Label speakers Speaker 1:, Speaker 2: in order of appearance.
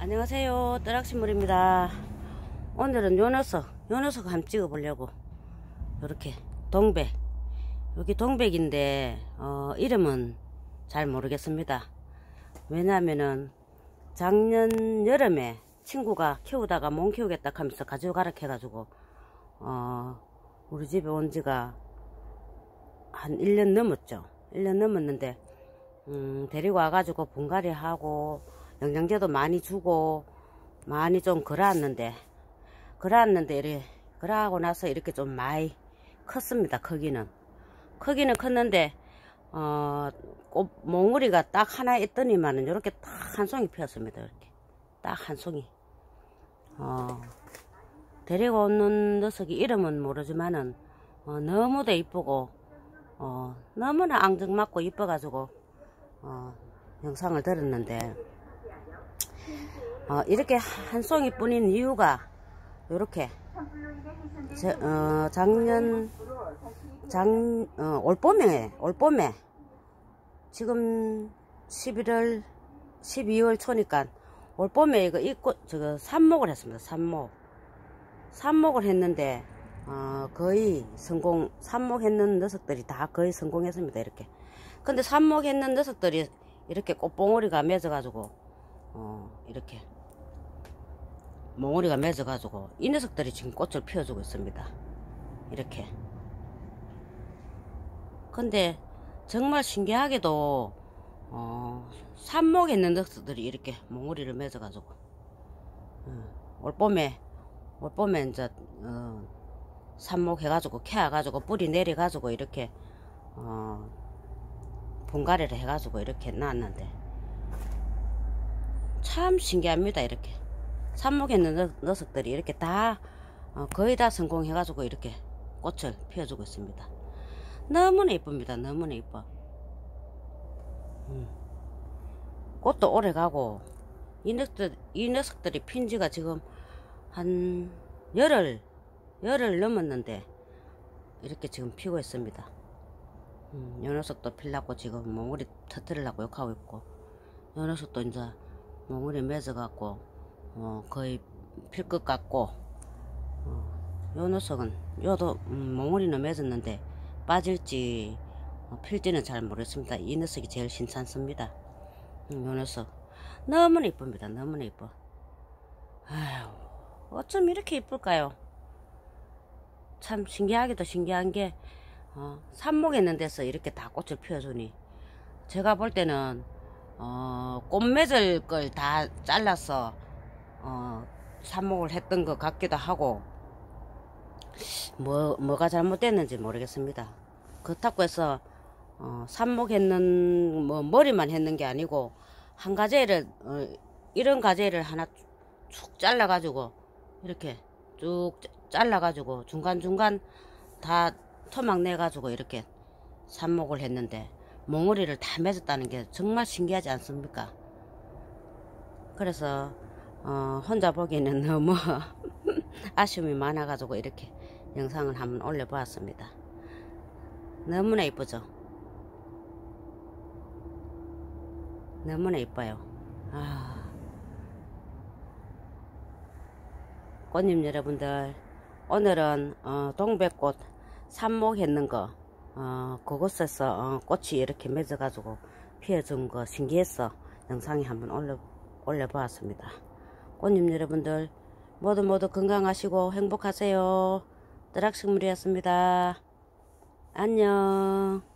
Speaker 1: 안녕하세요, 뜨락신물입니다. 오늘은 요 녀석 한번 찍어 보려고. 요렇게 동백, 여기 동백인데 이름은 잘 모르겠습니다. 왜냐하면은 작년 여름에 친구가 키우다가 못 키우겠다 하면서 가져가라 해가지고 우리 집에 온 지가 한 1년 넘었죠. 1년 넘었는데 데리고 와가지고 분갈이 하고 영양제도 많이 주고 많이 좀 그러았는데 이렇게 그러고 나서 이렇게 좀 많이 컸습니다. 크기는 컸는데 꽃 몽우리가 딱 하나 있더니만은 이렇게 딱 한 송이 피었습니다. 이렇게 딱 한 송이. 데리고 오는 녀석이 이름은 모르지만은 너무도 이쁘고 너무나 앙증맞고 이뻐가지고 영상을 들었는데 이렇게 한 송이 뿐인 이유가 요렇게 올봄에 지금 11월 12월 초니까 올봄에 이거 저거 삽목을 했습니다. 삽목을 했는데 거의 삽목했는 녀석들이 다 거의 성공했습니다. 이렇게. 근데 삽목했는 녀석들이 이렇게 꽃봉오리가 맺어가지고 이렇게 몽오리가 맺어가지고 이 녀석들이 지금 꽃을 피워주고 있습니다. 이렇게. 근데 정말 신기하게도 삽목에 있는 녀석들이 이렇게 몽오리를 맺어가지고 올봄에 이제 삽목해가지고 캐가지고 뿌리 내려가지고 이렇게 분갈이를 해가지고 이렇게 놨는데 참 신기합니다. 이렇게 삽목에 있는 녀석들이 이렇게 다 거의 다 성공해가지고 이렇게 꽃을 피워주고 있습니다. 너무나 이쁩니다. 너무나 이뻐. 꽃도 오래가고 이 녀석들이 핀지가 지금 한 열흘 넘었는데 이렇게 지금 피고 있습니다. 요 녀석도 필라고 지금 몽우리 터뜨리려고 욕하고 있고, 요 녀석도 이제 몽우리 맺어갖고 거의 필 것 같고, 요 녀석은 요도 몽우리는 맺었는데 빠질지 필지는 잘 모르겠습니다. 이 녀석이 제일 신찮습니다. 요 녀석 너무나 이쁩니다. 너무나 이뻐. 아휴, 어쩜 이렇게 이쁠까요? 참 신기하기도 신기한 게 삽목에 있는 데서 이렇게 다 꽃을 피워주니 제가 볼 때는 꽃 맺을 걸 다 잘라서 삽목을 했던 것 같기도 하고 뭐가 잘못됐는지 모르겠습니다. 그렇다고 해서 삽목했는 머리만 했는 게 아니고 한 가지를 이런 가지를 하나 쭉 잘라 가지고 이렇게 쭉 잘라 가지고 중간중간 다 토막 내 가지고 이렇게 삽목을 했는데 몽우리를 다 맺었다는 게 정말 신기하지 않습니까? 그래서 혼자 보기에는 너무 아쉬움이 많아 가지고 이렇게 영상을 한번 올려 보았습니다. 너무나 이쁘죠? 너무나 이뻐요. 꽃님 여러분들, 오늘은 동백꽃 삽목했는 거 그곳에서 꽃이 이렇게 맺어 가지고 피어준 거 신기해서 영상에 한번 올려 보았습니다. 꽃님 여러분들 모두 건강하시고 행복하세요. 뜨락식물이었습니다. 안녕.